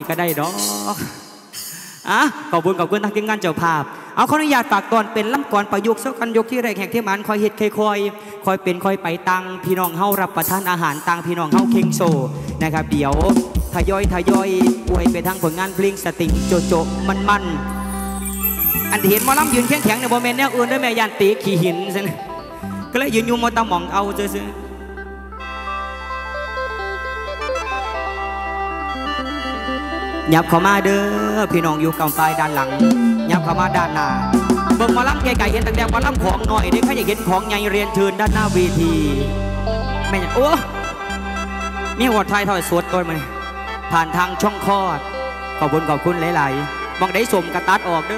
ก็ได้ดอกขอบคุณทางทีมงานเจ้าภาพเอาขออนุญาตฝากตอนเป็นลำก่อนประยุกต์สักกันยกที่แรกแห่งที่มันคอยเฮ็ดคอยเป็นคอยไปตังพี่น้องเฮารับประทานอาหารตังพี่น้องเฮาเคิงโซนะครับเดี๋ยวทยอยอวยไปทางผลงานเพลงสติงโจมันอันที่เห็นมอลำยืนแข็งในโมเมนต์แนวอื่นด้วยแม่ยันตีขี่หินซะนะก็เลยยืนอยู่มอตามองเอาซื้อยับเข้ามาเด้อพี่น้องอยู่กำไฟด้านหลังยับเข้ามาด้านหน้าเบิ่งมาล้ำไก่เห็นตั้งแต่มาล้ำของหน่อยเด็กเขาอยากเห็นของใหญ่เรียนเชิญด้านหน้าเวทีแม่โอ้นี่หัวไทยถอยสวดก่อนมาผ่านทางช่องคลอดขอบคุณหลายๆบางได้สมกระตัดออกเด้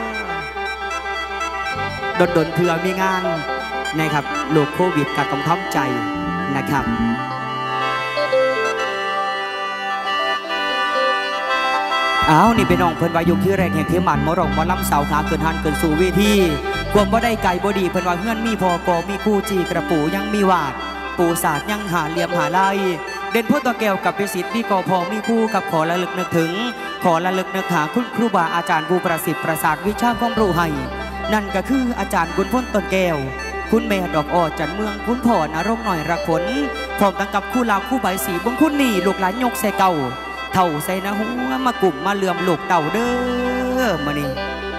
อดนเถื่อมีงานนะครับโรคโควิดกัดต้องทำใจนะครับนี่เป็นน้องเพิ่นวายุที่แรกแห่งเทมันมอรองมอลำสาวขาเกินหันเกินสู่เวทีความบ่ได้ไก่บ่ดีเพิ่นว่าเฮือนมีพอกอมีคู่จีกระปูยังมีวาดปูศาสตร์ยังหาเหลี่ยมหาลายเด่นพ่อตัวแก้วกับเป็นศิษย์มีกอพอมีคู่กับขอระลึกนึกถึงขอระลึกนึกหาคุณครูบาอาจารย์ผู้ประสิทธิ์ประสาทวิชาความรู้ให้นั่นก็คืออาจารย์กุลพ้นต้นแก้วคุณแม่ดอกอ้อจันเมืองคุณพ่อนรงหน่อยรักผลพร้อมตั้งกับคู่ลาวคู่ใบสีบงคุณนี่ลูกหลานยกใส่เก่าเท่าใส่นะหัวมากลุ่มมาเหลื่อมลูกเต่าเด้อมานี่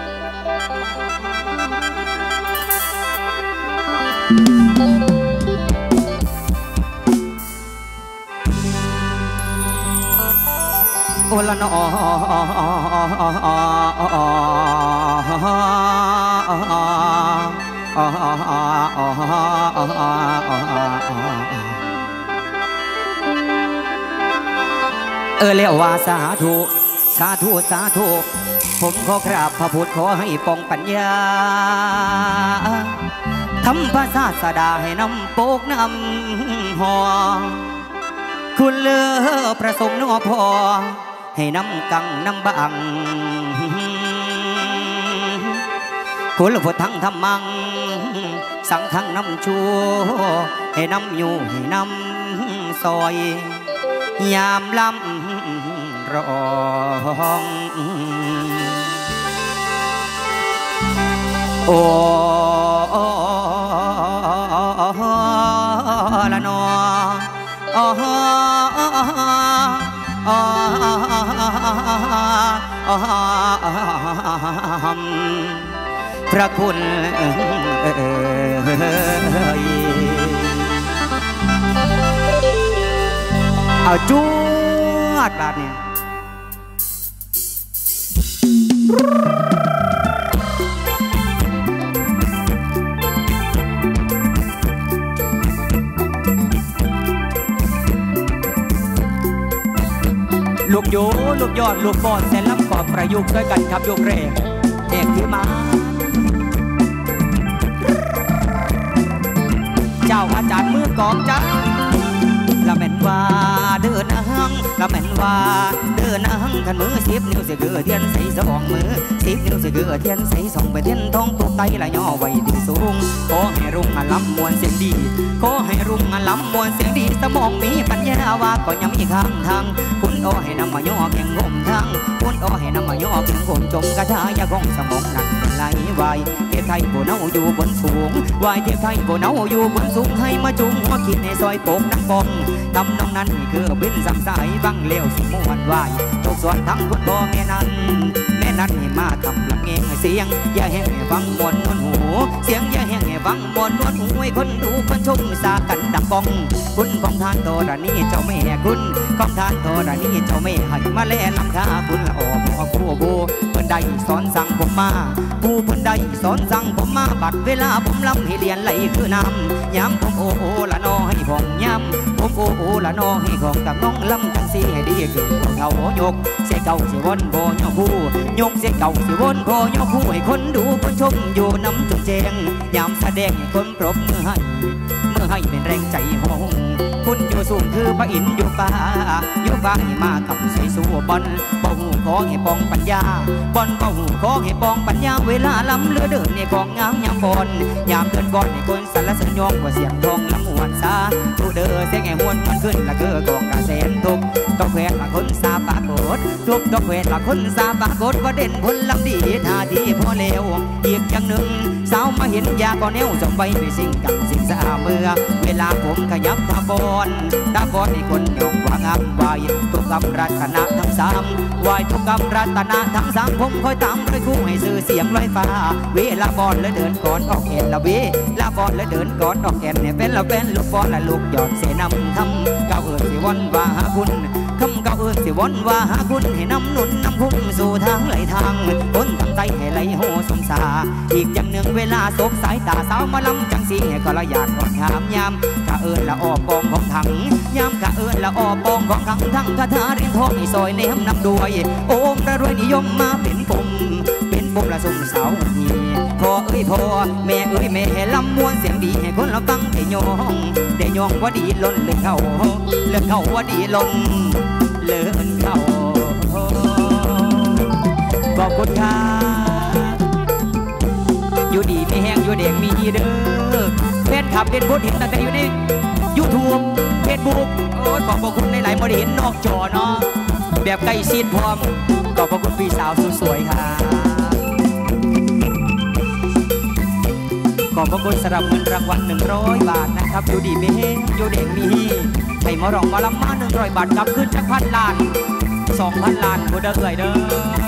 โอละนเรียกว่าสาธุผมขอกราบพระพุทธขอให้ปองปัญญาทำพระศาสดาให้นำโปกนำหอคุณเลือประสงค์นอพอให้นำกังนำบังคุณพุทธังธรรมังสังฆังนำชูให้นำอยู่ให้นำซอยยามลำร้องโอ้ละนอพระคุณเอาจูดบาดเนี่ยลูกโยลูกยอดลูกบอลแสนล้ำขอบประยุกต์ด้วยกันครับยกแรกเด็กที่มาเจ้าอาจารย์มือกองจ้าละแม่นว่าเดินหังละแม่นว่าเดินหังขันมือ10 นิ้วเสียเกือเทียนใส่2 มือ10 นิ้วเสียเกือเทียนใส่2ไปเทียนทองตุกไตละย่อไว้ดีสูงขอให้รุ่งลำมวนเสียงดีขอให้รุ่งลำมวนเสียงดีสมองมีปัญญาว่าก็ยังมีข้างทางคุณอ้อให้นำมาย่อแข่งงมทางคุณอ้อให้นำมาย่อแข่งงมจมกระชายาของสมองนั่นไหลวายเทพไทยโบเนาอยู่บนสูงวายเทพไทยโบเนาอยู่บนสูงให้มาจุงหัวขีดในซอยโป่งนักบองตำน้องนั้นคือบินสังสายบังเลี้ยวสมวนวายทุกส่วนทั้งคุณพ่อแม่นั้นให้มาทำลำเงงเสียงอย่าแห้งให้ฟังมวนหูเสียงอย่าแห้งให้ฟังมวนหูให้คนดูคนชมสากันดักกองคุณของท่านโตระนี้เจ้าแม่คุณของท่านโตระนี้เจ้าแม่ให้มาแลลำคาคุณละออกหัวคู่บูเพิ่นได้สอนสั่งผมมาผู้เพิ่นได้สอนสั่งผมมาบัดเวลาผมลำให้เรียนไหลคือน้ำย้ำผมโอ้ละนอให้ผมย้ำผมโอ้ละนอให้ของกับน้องลำจังสีให้ดีคือเขาโยกเสียเก่าเสียวนโบยกคู่ยกเสียเก่าสิวนพอยกคู่ให้คนดูคนชมอยู่น้ำจงแจงยามแสดงให้คนปรบมือให้เป็นแรงใจหงคุณอยู่สูงคือพระอินทร์อยู่ฟ้าให้มากับใส่สู่บอลบ่หูขอให้ปองปัญญาบอลบ่หูขอให้ปองปัญญาเวลาล้ำเลือเดินในกองงามยามฝนยามเดินก่อนให้คนสรรเสริญยองกว่าเสียงทองลำมวนซาผู้เดินเสียงแห่มวนมันขึ้นละเกือกองกระแสนทุกตกแขวนละคนสาปากดทุบตกแขวนละคนสาปากดว่าเด่นผลลำดีท่าทีพอเลวอีกอย่างหนึ่งสาวมาเห็นยาก็แนวสมไปไปสิ่งกันสิ่งสะอาเมื่อเวลาผมขยับตาบอนให้คนยกว่างามไหวทุกกรรมรัตนะทั้งสามไหวทุกกรรมรัตนะทั้งสามผมคอยตามคอยคู่ให้สื่อเสียงลอยฟ้าเวลาบอลและเดินก่อนออกแอนละเวลาบอลและเดินก่อนออกแอนเนี่ยเป็นละเป็นลูกบอลและลูกหยอดเสนำคำก้าวเอิญสิวันว่าหาคุณคำก้าวเอิญสิวันว่าหาคุณให้นำหนุนนำคุ้มสู่ทางไหลทางคนทางใจให้ไหลโหสมสาอีกอย่างหนึ่งเวลาสบสายตาสาวมาลำจังสีให้ก็ละอยากกอดงามยามกะเอิญละออกกองของถังยามกะเอิญละออกกองของถังทั้งคาถาเรียนทองให้ซอยเนมนำด้วยโอมระรวยนิยมมาเป็นปุ่มละสุ่มสาวหีพ่อเอ้ยพ่อแม่เอ้ยแม่ให้ลำมวนเสียงดีให้คนเราฟังได้ยองว่าดีล้นเลื่อนเข้าว่าดีล้นเลื่อนเข้าบอกคุณค่ะอยู่ดีไม่แห้งอยู่เด็กมีเด้อแฟนขับเป็นบทเห็นตั้งแต่อยู่ใน YouTube Facebook โอ้ยขอบคุณในหลายโมเดลนอกจอเนาะแบบใกล้ชิดพร้อมขอบคุณพี่สาวสวยๆค่ะขอบคุณสำหรับเงินรางวัล100 บาทนะครับอยู่ดีไม่แห้งอยู่เด็กมีให้มาร้องมาลำมา100 บาทกลับขึ้นจาก1,000 ล้าน 2,000 ล้านบ่เด้อเอ่ยเด้อ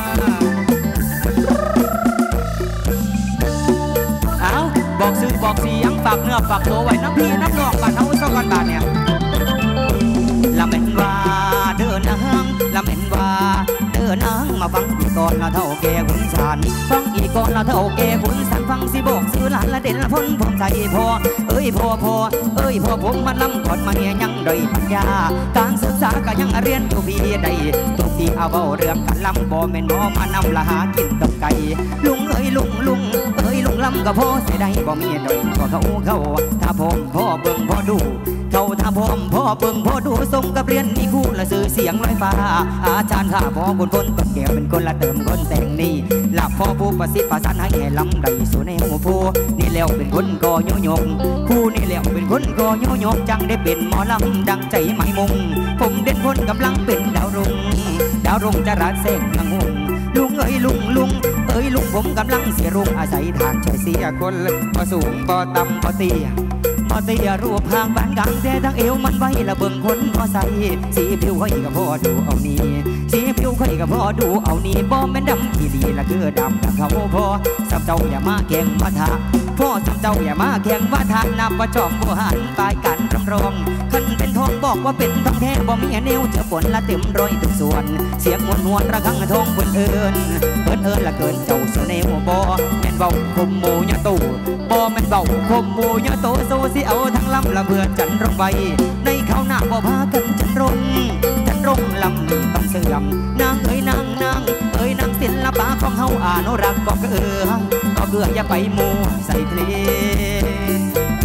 เอาบอกซื้อบอกเสียงฝากเนื้อฝากตัวไว้น้ำพี่น้ำนองบ้านเฮา2 กันบาทเนี่ยละเม็นว่าเดินนางละเม็นว่าเดินนางมาฟังอีกก่อนละเท่าแก่ขุนศาลฟังอีกก่อนละเท่าแก่ขุนศาลฟังสิบอกซื้อหลานละเด่นละพ้นผมใจพอเอ้ยพอผมมาลำก่อนมาเนี่ยยังด้อยปัญญาการศึกษาก็ยังเรียนอยู่พี่ใดตุกที่เอาเบาเรื่องกันลำบ่แม่นบ่มานำละหากินกับไก่ลุงเอ้ยลุงลำก็พอเสียได้บ่มีด้อยก็เขาถ้าผมพ่อเบิ่งพ่อดูเขาถ้าผมพ่อเบิ่งพ่อดูทรงกับเรียนมีคู่ละสื่อเสียงลอยฟ้าอาจารย์ข้าพ่อคนต้นแก้วเป็นคนละเติมคนแต่งนี่หลับพ่อผู้ประสิทธิ์ประสานให้ลำได้สู่ในหูผู้นี่แล้วเป็นคนก่อโยยงผู้นี่แล้วเป็นคนก่อโยยงจังได้เป็นหมอลำดังใจหมายมุงผมเด่นพ้นกำลังเป็นดาวรุ่งจะรัดเส้นลังหงลุงเอ้ยลุงผมกำลังเสียรุ่งอาศัยทางชายเสียคนบ่สูงบ่ต่ำบ่เตี้ยรูปห่างบ้านกลางแต่ทั้งเอวมันไว้ละเบิ่งคนพอใส่สีผิวค่อยก็พอดูเอานี่สีผิวค่อยก็พอดูเอานี่บ่แม่นดำขี้ดีละคือดำกับเขาพอสับเจ้าอย่ามาแข่งมาทาพ่อสับเจ้าอย่ามาแข่งมาทานับว่าจอมบ่หันปลายกันรำรองคันเป็นทองบอกว่าเป็นทองแท้บ่มีแนวจะฝนละเต็มร้อยทุกส่วนเสียงมวนระฆังทองเพิ่นเอิญละเกินเจ้าเสน่ห์บ่แม่นเบาคมโมยะตู่บ่แม่นเบาคมโมยะโตโซสิเอาทั้งลำละเพื่อจันรงไว้ในข้าวหน้าบ่พากันจันรงลำนี้ต้องเสื่อมนางเอ้ยนางศิลปะของเฮาอนุรักษ์ก็เกลืออย่าไปมัวใส่เพลง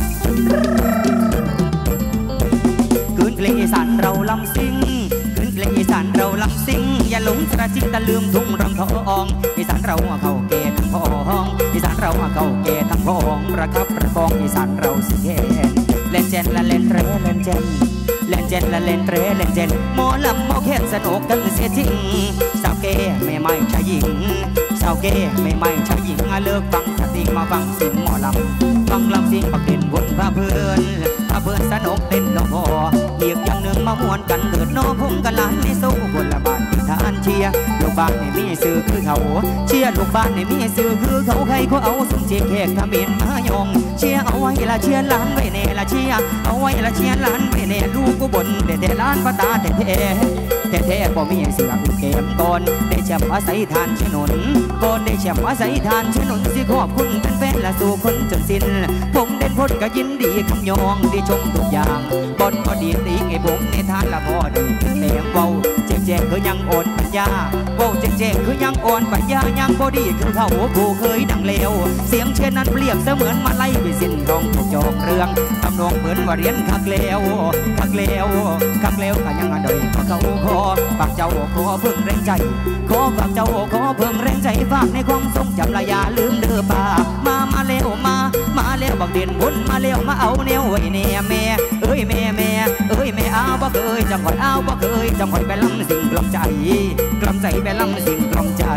คืนเพลงอีสานเราลำซิ่งอีสานเราลำซิ่งอย่าหลงกระจิกตะลืมทุ่งรำทองอีสานเราเข้าเกตทั้งพองอีสานเราเข้าเกตทั้งพองระคับประคองอีสานเราสิเล่นเจนละเล่นเตรเล่นเจนละเล่นเตรเล่นเจนหมอลำหมอแค่สนุกกันเสียจริงสาวเก้ไม่ชายหญิงสาวเก้ไม่ชายหญิงเลิกฟังสติมาฟังเสียงหมอลำฟังลำเสียงปักเด่นบนพระเพื่อนสนุกเต้นน้องพออีกอย่างหนึ่งมามวนกันเกิดน้องพุ่งกันล้านในสู้คนละบ้านที่ทานเชียร์ลูกบ้านในมีซื้อคือเขาเชียร์ลูกบ้านในมีซื้อคือเขาใครเขาเอาสุ่มเชียร์แขกทำเป็นมายองเชียร์เอาไว้ละเชียร์ล้านไว้เน่ละเชียร์เอาไว้ละเชียร์ล้านไว้เน่ลูกกูบนแต่ล้านปตาแต่บ่มีเสืออุเกมก่อนได้แชมป์อาศัยทานชนนก่อนได้แชมป์อาศัยทานชนนสิขอบคุณเป็นแฟนละสู่คนจนสิ้นผมเด่นพ้นก็ยินดีคำยองได้ชมทุกอย่างบนก็ดีตีไอ้ผมในทานละพอได้เสียงเบาแจ้งคือยังอ่อนปัญญาเบาแจ้งคือยังอ่อนปัญญายังบ่ดีคือเขาผู้เคยดังเลวเสียงเช่นนั้นเปรียบเสมือนมาไล่ไปสิ้นทองถูกจองเรื่องทำนองเหมือนว่าเรียนคักเลวก็ยังอดอยเขาขอฝากเจ้าขอพึ่งแรงใจขอฝากเจ้าขอเพิ่งแรงใจฝากในความทรงจำละอย่าลืมเด้อป่ามาเร็วมาเร็วบักเด่นบุญมาเร็วมาเอาแนวไว้แน่แม่เอ้ยแม่เอ้ยแม่เอาบ่เคยจังหวัดเอาบ่เคยจังหวัดไปลำสิ่งกล่อมใจไปลำสิ่งกล่อมใจ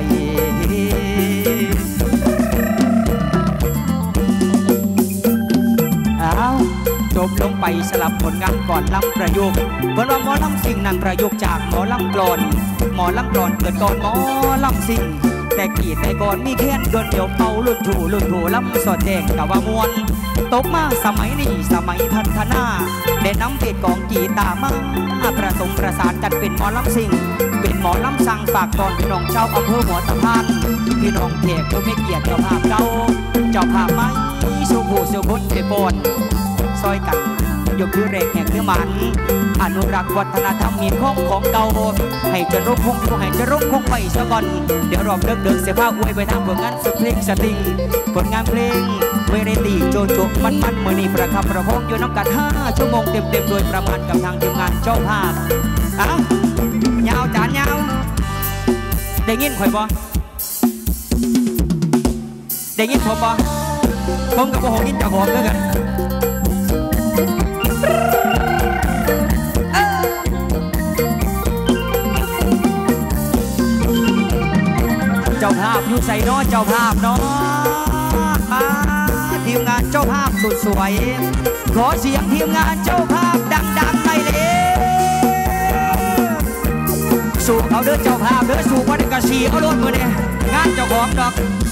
จบลงไปสลับผลงานก่อนลำประยุกต์เพิ่นว่าหมอลำสิ่งนั้นประยุกต์จากหมอลำกลอนหมอลำกลอนเกิดก่อนหมอลำสิ่งแต่กี่แต่ก่อนมีแค่นโดนเดียวเป่าลุ่นถูลำสอดแดงกะว่ามวลตกมาสมัยนี้สมัยพัฒนาได้นำเพชรกองกีตาร์มาประสมประสานกันเป็นหมอลำสิ่งเป็นหมอลำสั่งฝากตอนพี่น้องเจ้าอำเภอหัวตะพานพี่น้องเทพผู้มีเกียรติเจ้าภาพเก่าเจ้าภาพไม้สุภูสุพจน์เปปนซอยกันยกคือเรกแห่งคือมันอนุรักษ์วัฒนธรรมมีของเก่าให้จะรุ่งคงไปซะก่อนเดี๋ยวรอบเดินเสียผ้าอวยไปทางผลงานสุดเพลงสตริงผลงานเพลงเวเรตีโจมันเมื่อนี้ประคับประคองอยู่น้ำกัน5 ชั่วโมงเต็มโดยประมาณกับทางทีมงานเจ้าภาพยาวจานยาวได้ยินข่อยบ่ได้ยินผมบ่ผมกับผมยินจากผมด้วยกันเจ้าภาพอยู่ใส่น้อเจ้าภาพน้อทีมงานเจ้าภาพสุดสวยขอเสียงทีมงานเจ้าภาพดังๆไปเลยสู่เขาเด้อเจ้าภาพเด้อสู่วันกะชีเอาล้นมือเนี่ยงานเจ้าของดอก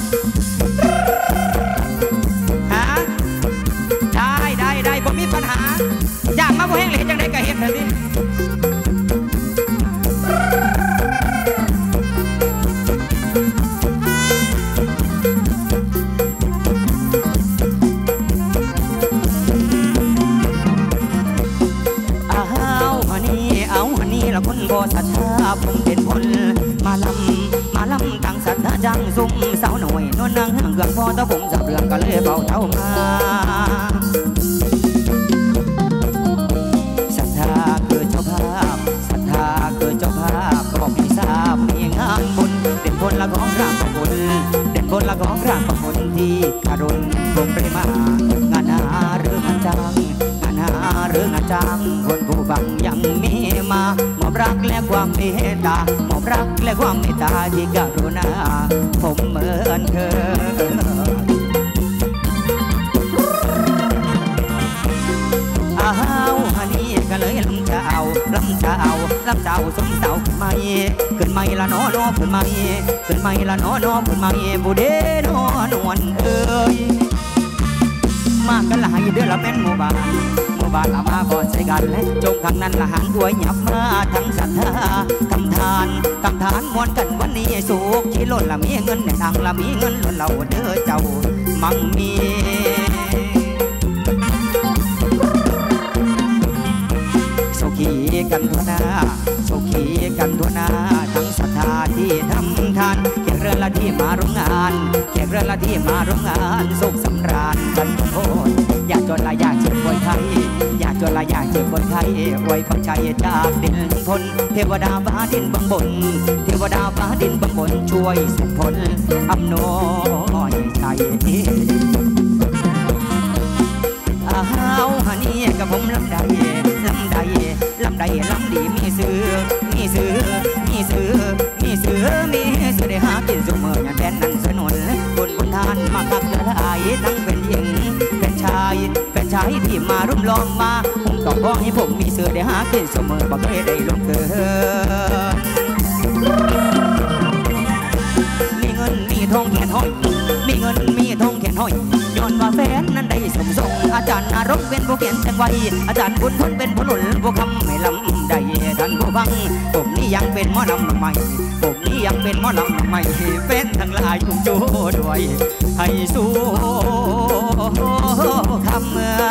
ได้บ่มีปัญหาอยากมาบ่แห้งเหลจังได้ก็เห็นเถอะดิเอาอันนี้ละคนบ่ศรัทธาผมเป็นคนมาลำตั้งศรัทธาจังซุ่มสาวหน่อยนวลนางเหืองพอตะผมสับเรื่องก็เลยเบาเท่ามาศรัทธาคือเจ้าภาพศรัทธาคือเจ้าภาพก็มีทราบมีงานบุญเด่นพลละของร่างประคุณเด่นพลละของร่างประคุณที่คารุณผมไปมางานหาหรืองานจ้างหรืองานจ้างคนผู้ฟังยังมีมามอบรักและความเมตตามอบรักและความเมตตาที่กรุณาผมเหมือนเคยฮันนี่ก็เลยลำเจ้าสมเสาขึ้นไม่ละน้อขึ้นไม่ละน้อขึ้นไม่บุเดนอนวลเอ้ยมากันหลายเดือนละแม่นหมู่บ้านละมาบ่ใส่กันและจงข้างนั้นละหันด้วยหยับมาทั้งศรัทธาทำทานมวนกันวันนี้สุขที่ล้นละมีเงินในทางละมีเงินล้นเราเด้อเจ้ามั่งมีสุขีกันทั่วหน้าทั้งศรัทธาที่ทำทานแขกเรือนละที่มาร่วมงานสุขสำราญกันทุกคนอยากจนละอยากเจ็บป่วยไข้อยากจนละอยากเจ็บป่วยไข้ไว้พักใจจากดินทนเทวดาฟ้าดินบังบนช่วยสุขผลอำนวยใจฮันนี่กับผมลำใดดีมีซื้อได้หากินสุเมื่ออย่างแดนนั่งสนุนบนทานมาคักละลายทั้งเป็นหญิงเป็นชายที่มารุ่มล้อมมาผมต้องบอกให้ผมมีเสือได้หากินสุเมื่อบ่เคยได้ลงเกินมีเงินมีทองแขนห้อยย้อนว่าแฟนนั้นได้สมทรงอาจารย์นรกเป็นผู้เขียนจังไว้อาจารย์บุญทนเป็นผู้หนุนผู้คำไม่ลำได้ท่านผู้ฟังผมนี่ยังเป็นหมอลำใหม่แฟนทั้งหลายคุ้มโจด้วยให้สู้คำเมื่อ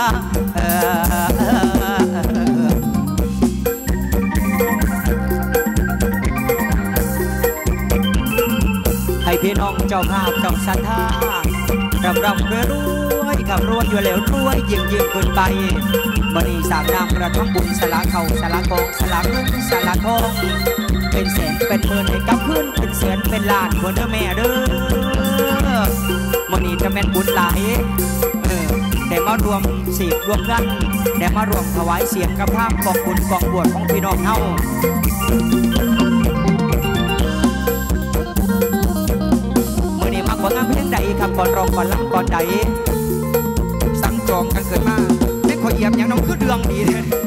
ให้พี่น้องเจ้าภาพต้องศรัทธารำรวยขับรวยอยู่แล้วรวยยิ่งขึ้นไปบันนี้สามนามกระทำบุญสละเขาสละกองสละเงินสละทองเป็นแสนเป็นหมื่นให้กับขึ้นเป็นแสนล้านคนเด้อแม่เด้อมื้อนี้จะแม่นบุญหลายได้มารวมสีรวมเงินได้มารวมถวายเสียงกับภาพกองบุญกองบวชของพี่น้องเฮามื้อนี้มักว่างามเพียงใดครับก่อนร้องก่อนลำก่อนใดสั่งจองกันเกิดมาเล่นขอเยี่ยมอย่างน้องคือเดืองดีเลย